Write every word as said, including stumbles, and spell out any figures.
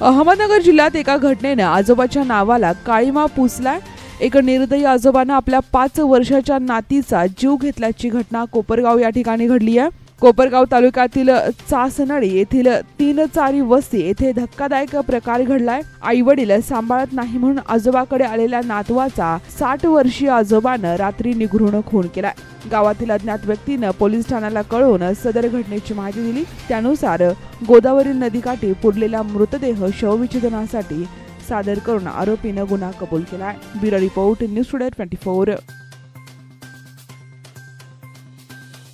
अहमदनगर जिल्ह्यात एका घटनेने आजोबाच्या नावाला काळीमा पुसलाय। एका निर्दयी आजोबाने आपल्या पाच वर्षाच्या नातीचा जीव घेतल्याची घटना कोपरगाव या ठिकाणी घडली आहे। कोपरगाव तालुक्यातील चासनळी येथील तीन चारी वस्ती येथे धक्कादायक प्रकार घडलाय। आई वडील सांभाळत नाही म्हणून आजोबाकडे आलेल्या नातवाचा साठ वर्षीय आजोबानं रात्री निगृण खून केलाय। गावातील अज्ञात व्यक्तीनं पोलीस ठाण्याला कळवून सदर घटनेची माहिती दिली। त्यानुसार गोदावरी नदीकाठी पुरलेला मृतदेह शवविच्छेदनासाठी सादर करून आरोपीनं गुन्हा कबूल केलाय। Bureau report, news today twenty four.